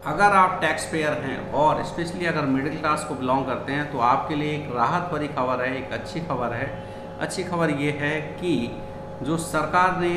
अगर आप tax payer हैं और स्पेशली अगर मिडिल क्लास को बिलोंग करते हैं तो आपके लिए एक राहत भरी खबर है, एक अच्छी खबर है। अच्छी खबर ये है कि जो सरकार ने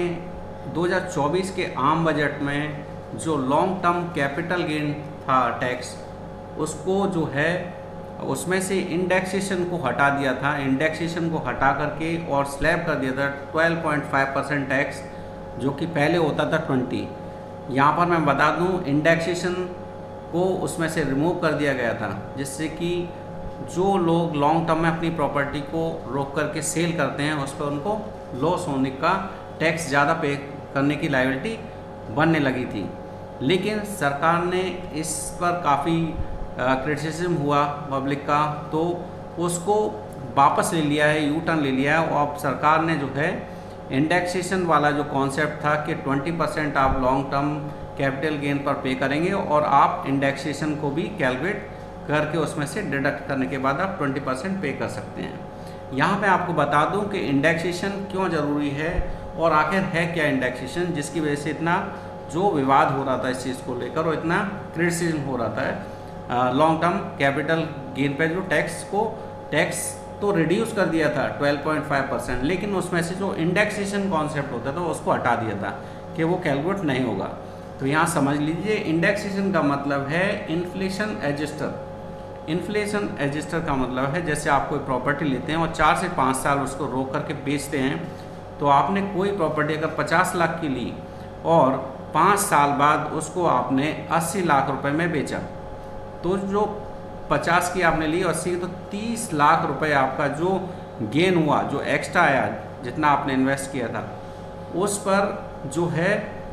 2024 के आम बजट में जो लॉन्ग टर्म कैपिटल गेन था टैक्स, उसको जो है उसमें से इंडेक्सेशन को हटा दिया था। इंडेक्सेशन को हटा करके और स्लैब कर दिया था 12.5% टैक्स, जो कि पहले होता था 20। यहाँ पर मैं बता दूँ, इंडेक्सेशन को उसमें से रिमूव कर दिया गया था, जिससे कि जो लोग लॉन्ग टर्म में अपनी प्रॉपर्टी को रोक करके सेल करते हैं उस पर उनको लॉस होने का टैक्स ज़्यादा पे करने की लायबिलिटी बनने लगी थी। लेकिन सरकार ने इस पर काफ़ी क्रिटिसिज्म हुआ पब्लिक का, तो उसको वापस ले लिया है, यू टर्न ले लिया है। और अब सरकार ने जो है इंडेक्सेशन वाला जो कॉन्सेप्ट था कि 20% आप लॉन्ग टर्म कैपिटल गेन पर पे करेंगे और आप इंडेक्सेशन को भी कैलकुलेट करके उसमें से डिडक्ट करने के बाद आप 20% पे कर सकते हैं। यहाँ पे आपको बता दूँ कि इंडेक्सेशन क्यों ज़रूरी है और आखिर है क्या इंडेक्सेशन, जिसकी वजह से इतना जो विवाद हो रहा था इस चीज़ को लेकर और इतना क्रिटिसिज्म हो रहा था। लॉन्ग टर्म कैपिटल गेन पे जो टैक्स तो रिड्यूस कर दिया था 12.5%, लेकिन उसमें से जो इंडेक्सेशन कॉन्सेप्ट होता था उसको हटा दिया था कि वो कैलकुलेट नहीं होगा। तो यहाँ समझ लीजिए, इंडेक्सेशन का मतलब है इन्फ्लेशन एडजस्टर। इन्फ्लेशन एडजस्टर का मतलब है जैसे आप कोई प्रॉपर्टी लेते हैं और 4 से 5 साल उसको रोक करके बेचते हैं, तो आपने कोई प्रॉपर्टी अगर 50 लाख की ली और 5 साल बाद उसको आपने 80 लाख रुपए में बेचा, तो जो 50 की आपने ली और 80 की, तो 30 लाख रुपए आपका जो गेन हुआ, जो एक्स्ट्रा आया, जितना आपने इन्वेस्ट किया था, उस पर जो है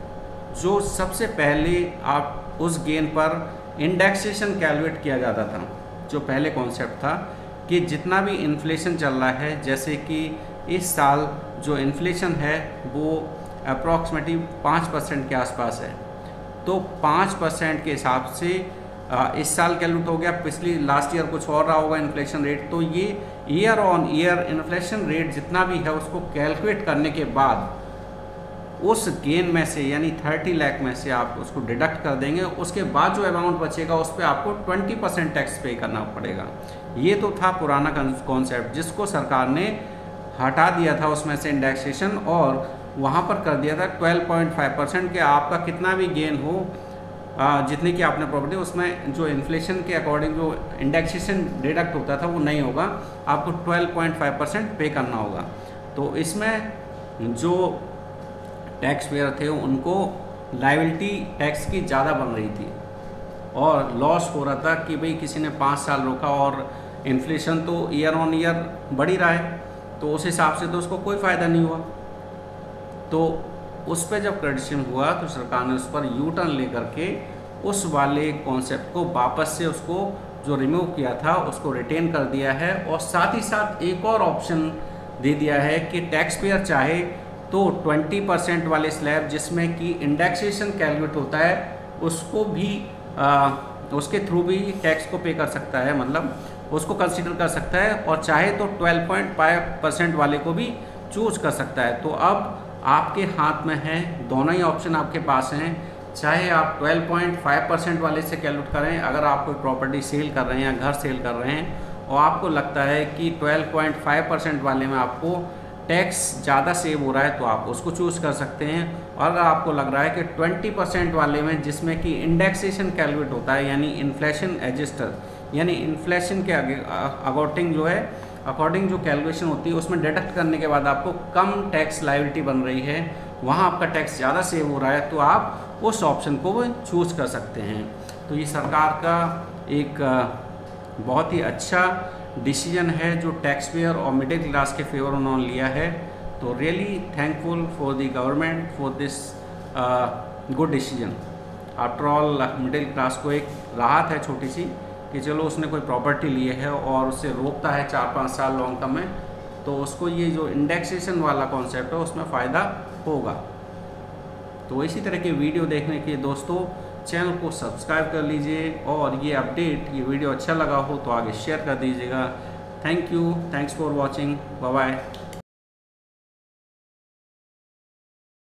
जो सबसे पहले आप उस गेन पर इंडेक्सेशन कैलकुलेट किया जाता था। जो पहले कॉन्सेप्ट था कि जितना भी इन्फ्लेशन चल रहा है, जैसे कि इस साल जो इन्फ्लेशन है वो अप्रॉक्सीमेटली 5% के आसपास है, तो 5% के हिसाब से इस साल कैलकुलेट हो गया। पिछली लास्ट ईयर कुछ और रहा होगा इन्फ्लेशन रेट, तो ये year on year inflation rate जितना भी है उसको कैलकुलेट करने के बाद उस गेन में से यानी 30 लाख में से आप उसको डिडक्ट कर देंगे। उसके बाद जो अमाउंट बचेगा उस पर आपको 20% टैक्स पे करना पड़ेगा। ये तो था पुराना कॉन्सेप्ट, जिसको सरकार ने हटा दिया था उसमें से इंडेक्सेशन, और वहाँ पर कर दिया था 12.5% के आपका कितना भी गेन हो, जितने की आपने प्रॉपर्टी, उसमें जो इन्फ्लेशन के अकॉर्डिंग जो इंडेक्सेशन डिडक्ट होता था वो नहीं होगा, आपको 12.5% पे करना होगा। तो इसमें जो टैक्स पेयर थे उनको लायबिलिटी टैक्स की ज़्यादा बन रही थी और लॉस हो रहा था कि भाई किसी ने 5 साल रोका और इन्फ्लेशन तो ईयर ऑन ईयर बढ़ ही रहा है, तो उस हिसाब से तो उसको कोई फ़ायदा नहीं हुआ। तो उस पर जब क्रिटिसिज्म हुआ तो सरकार ने उस पर यू टर्न लेकर के उस वाले कॉन्सेप्ट को वापस से उसको जो रिमूव किया था उसको रिटेन कर दिया है, और साथ ही साथ एक और ऑप्शन दे दिया है कि टैक्स पेयर चाहे तो 20% वाले स्लैब जिसमें कि इंडेक्सेशन कैलकुलेट होता है उसको भी उसके थ्रू भी टैक्स को पे कर सकता है, मतलब उसको कंसीडर कर सकता है, और चाहे तो 12.5% वाले को भी चूज कर सकता है। तो अब आपके हाथ में है, दोनों ही ऑप्शन आपके पास हैं। चाहे आप 12.5% वाले से कैलकुलेट करें, अगर आप कोई प्रॉपर्टी सेल कर रहे हैं या घर सेल कर रहे हैं और आपको लगता है कि 12.5% वाले में आपको टैक्स ज़्यादा सेव हो रहा है, तो आप उसको चूज़ कर सकते हैं। और अगर आपको लग रहा है कि 20% वाले में जिसमें कि इंडेक्सेशन कैलकुलेट होता है, यानी इन्फ्लेशन एडजस्टर, यानी इन्फ्लेशन के अकॉर्डिंग जो है अकॉर्डिंग जो कैलकुलेशन होती है उसमें डिडक्ट करने के बाद आपको कम टैक्स लायबिलिटी बन रही है, वहाँ आपका टैक्स ज़्यादा सेव हो रहा है, तो आप उस ऑप्शन को वो चूज़ कर सकते हैं। तो ये सरकार का एक बहुत ही अच्छा डिसीजन है जो टैक्स पेयर और मिडिल क्लास के फेवर उन्होंने लिया है। तो really thankful for the government for this good decision. After all middle class को एक राहत है छोटी सी कि चलो उसने कोई प्रॉपर्टी ली है और उसे रोकता है 4-5 साल लॉन्ग टर्म में, तो उसको ये जो इंडेक्सेशन वाला कॉन्सेप्ट है उसमें फ़ायदा होगा। तो इसी तरह के वीडियो देखने के लिए दोस्तों चैनल को सब्सक्राइब कर लीजिए, और ये ये वीडियो अच्छा लगा हो तो आगे शेयर कर दीजिएगा। Thank you, thanks for watching, bye bye.